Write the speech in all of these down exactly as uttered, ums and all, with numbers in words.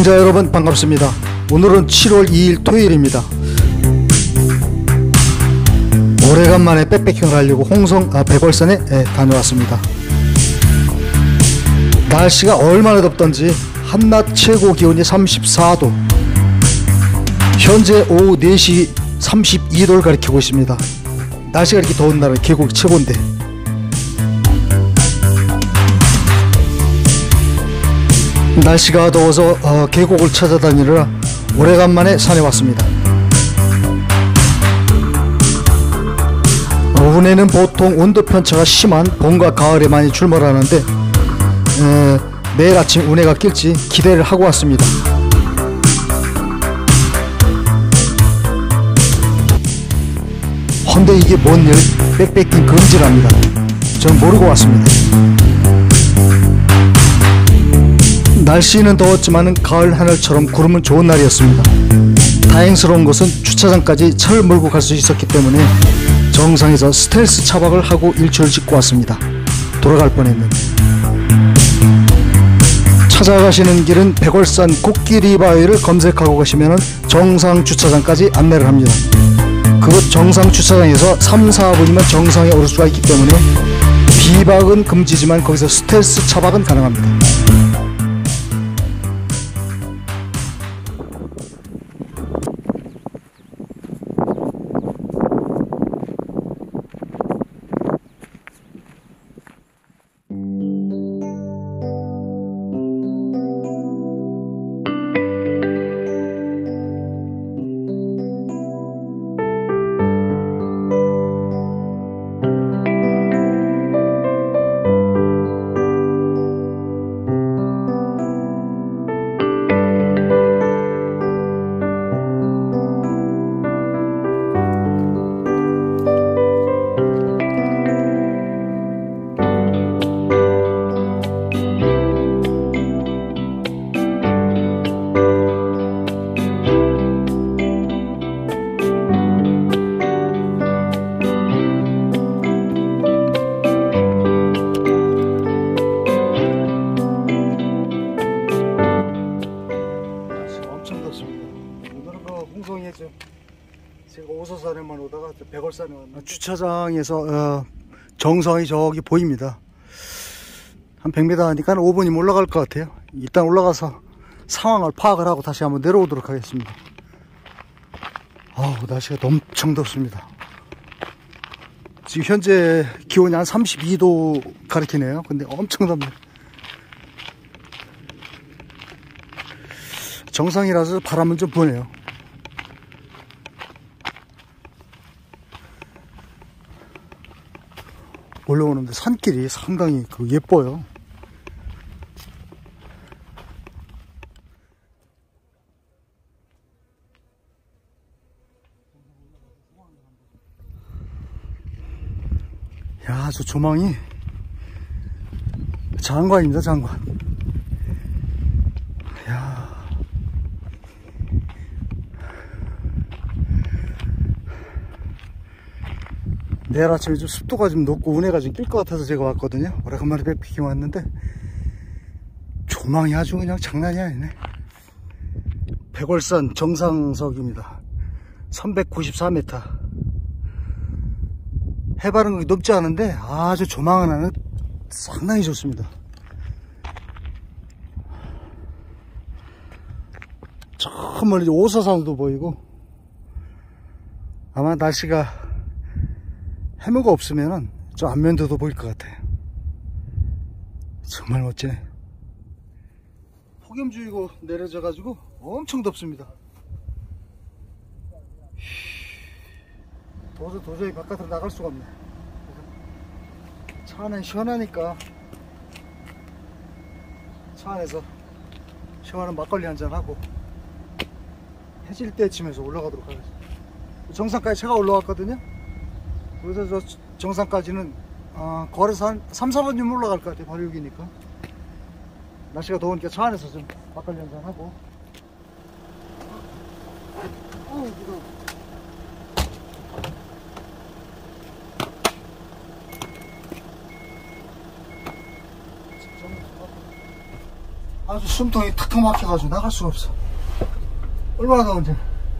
시청자 여러분 반갑습니다. 오늘은 칠월 이일 토요일입니다. 오래간만에 백패킹을 하려고 홍성 아, 백월산에 예, 다녀왔습니다. 날씨가 얼마나 덥던지 한낮 최고 기온이 삼십사도, 현재 오후 네시 삼십이도를 가리키고 있습니다. 날씨가 이렇게 더운 날은 계곡이 최고인데, 날씨가 더워서 어, 계곡을 찾아다니느라 오래간만에 산에 왔습니다. 오후에는 보통 온도 편차가 심한 봄과 가을에 많이 출몰하는데 에, 내일 아침 운해가 낄지 기대를 하고 왔습니다. 헌데 이게 뭔 일? 백패킹 금지랍니다. 전 모르고 왔습니다. 날씨는 더웠지만 가을 하늘처럼 구름은 좋은 날이었습니다. 다행스러운 것은 주차장까지 차를 몰고 갈 수 있었기 때문에 정상에서 스텔스 차박을 하고 일초를 짓고 왔습니다. 돌아갈 뻔했는데. 찾아가시는 길은 백월산 코끼리 바위를 검색하고 가시면 정상 주차장까지 안내를 합니다. 그곳 정상 주차장에서 삼, 사분이면 정상에 오를 수가 있기 때문에 비박은 금지지만 거기서 스텔스 차박은 가능합니다. 제가 오서산에만 오다가 백월산에 왔는데 주차장에서 어, 정상이 저기 보입니다. 한 백 미터 하니까 오 분이면 올라갈 것 같아요. 일단 올라가서 상황을 파악을 하고 다시 한번 내려오도록 하겠습니다. 아우, 날씨가 엄청 덥습니다. 지금 현재 기온이 한 삼십이도 가리키네요. 근데 엄청 덥네요. 정상이라서 바람은 좀 부네요. 올라오는데 산길이 상당히 그 예뻐요. 야, 저 조망이 장관입니다, 장관. 야. 내일 아침에 좀 습도가 좀 높고 운해가 좀 낄 것 같아서 제가 왔거든요. 오래간만에 백패킹 왔는데 조망이 아주 그냥 장난이 아니네. 백월산 정상석입니다. 삼백구십사 미터. 해발은 높지 않은데 아주 조망 하나는 상당히 좋습니다. 저 멀리 오서산도 보이고, 아마 날씨가 해무가 없으면 저 안면도도 보일 것 같아요. 정말 멋지네. 폭염주의보 내려져 가지고 엄청 덥습니다. 더워서 도저히 바깥으로 나갈 수가 없네. 차 안에 시원하니까 차 안에서 시원한 막걸리 한잔 하고 해질 때쯤에서 올라가도록 하겠습니다. 정상까지 차가 올라왔거든요. 그래서 저 정상까지는 어, 걸어서 한 삼, 사분이면 올라갈 것 같아요. 바로 여기니까. 날씨가 더우니까 차 안에서 좀 막걸리 한잔 하고. 어우, 무거워. 아주 숨통이 탁탁 막혀가지고 나갈 수가 없어. 얼마나 더운지.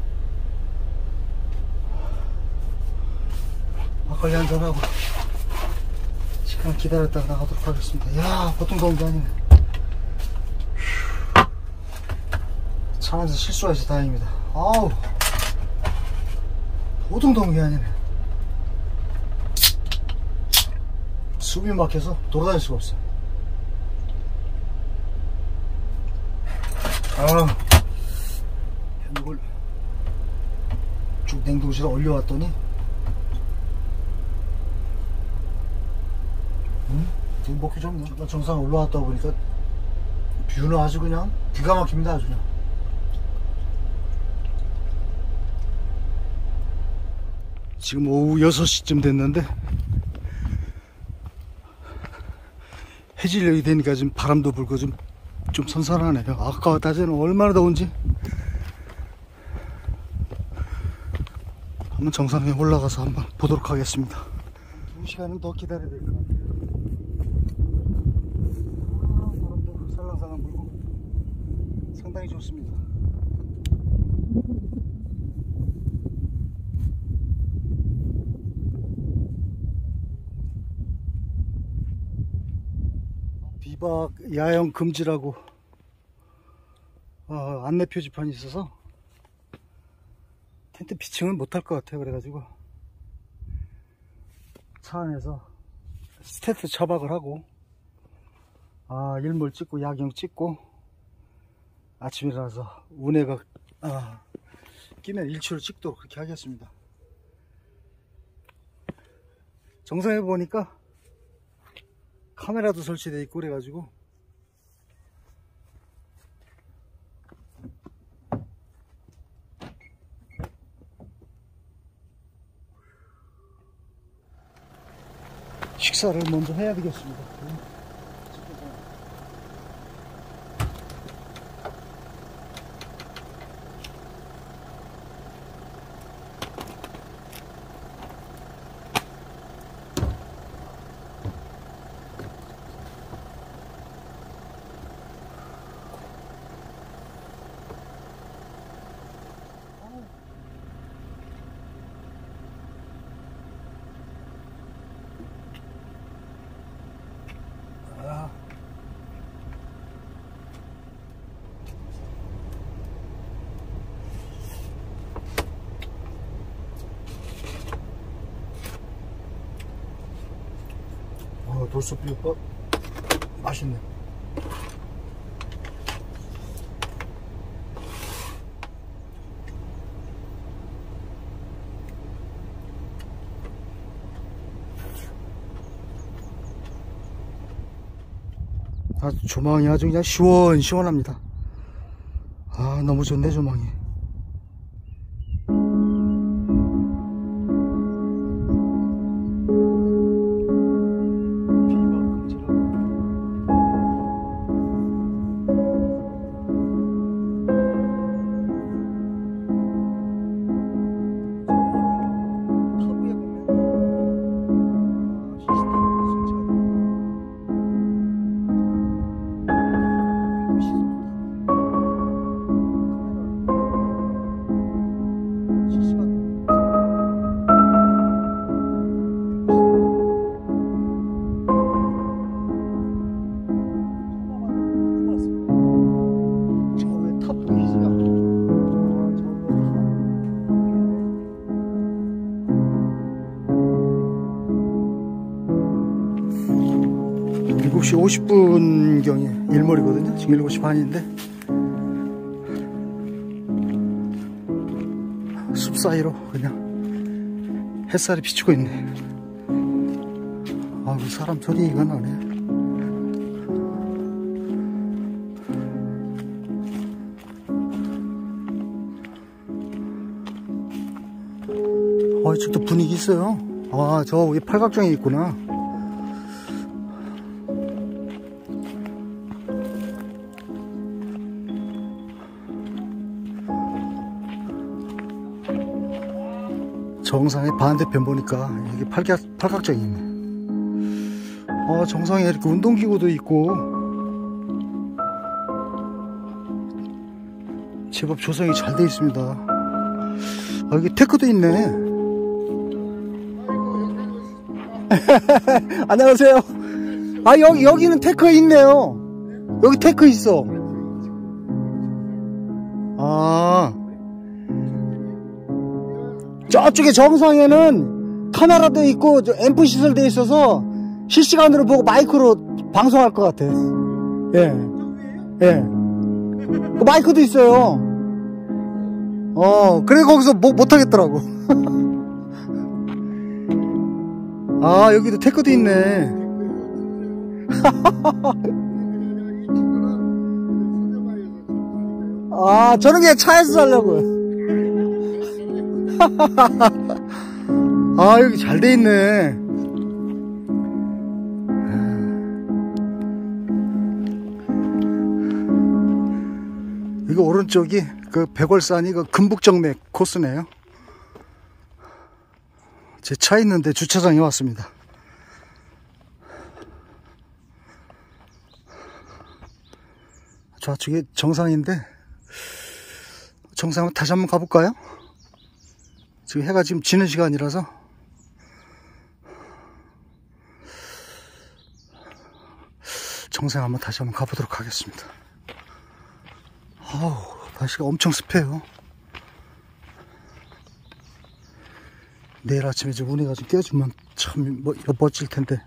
막걸리 한잔하고 시간 기다렸다가 나가도록 하겠습니다. 이야, 보통 더운 게 아니네. 차 안에서 실수하지 다행입니다. 아우, 보통 더운 게 아니네. 숨이 막혀서 돌아다닐 수가 없어. 아, 이걸 쭉 냉동실에 올려왔더니 음? 되게 먹기 좋네. 정말 정상 올라왔다 보니까 뷰는 아주 그냥 기가 막힙니다. 아주 그냥. 지금 오후 여섯 시쯤 됐는데 해질녘이 되니까 지금 바람도 불고 좀, 좀 선선하네요. 아까 낮에는 얼마나 더운지. 한번 정상에 올라가서 한번 보도록 하겠습니다. 두 시간은 더 기다려야 될 것 같아요. 아, 바람도 살랑살랑 불고 상당히 좋습니다. 비박 야영 금지라고 어, 안내 표지판이 있어서 텐트 피칭은 못할 것 같아요. 그래가지고 차 안에서 스태트 처박을 하고 아, 일몰 찍고 야경 찍고 아침에 일어나서 운해가 아, 끼면 일출을 찍도록 그렇게 하겠습니다. 정상에 보니까 카메라도 설치되어 있고 그래가지고 식사를 먼저 해야 되겠습니다. 돌솥 비빔밥 맛있네. 아주 조망이 아주 그냥 시원시원합니다. 아, 너무 좋네 조망이. 일곱 시 오십 분경에 일몰이거든요. 지금 일곱 시 반인데 숲 사이로 그냥 햇살이 비추고 있네. 아, 사람 소리가 나네. 아, 이쪽도 분위기 있어요. 아, 저 위에 팔각정이 있구나. 정상의 반대편 보니까 여기 팔각, 팔각정이 있네. 어, 정상에 이렇게 운동기구도 있고 제법 조성이 잘 되어 있습니다. 아, 여기 테크도 있네. 안녕하세요. 아, 여기, 여기는 테크 있네요. 여기 테크 있어. 아, 저쪽에 정상에는 카메라도 있고 앰프 시설 되어 있어서 실시간으로 보고 마이크로 방송할 것 같아. 예, 예. 그 마이크도 있어요. 어, 그래 거기서 뭐 못하겠더라고. 아, 여기도 테크도 있네. 아, 저는 그냥 차에서 살려고요. 아, 여기 잘 돼 있네. 이거 오른쪽이 그 백월산이 그 금북정맥 코스네요. 제 차 있는데 주차장에 왔습니다. 좌측이 정상인데 정상을 다시 한번 가볼까요? 지금 해가 지금 지는 시간이라서 정상 한번 다시 한번 가보도록 하겠습니다. 아우, 날씨가 엄청 습해요. 내일 아침에 좀 운해가 좀 껴주면 참 뭐, 멋질 텐데.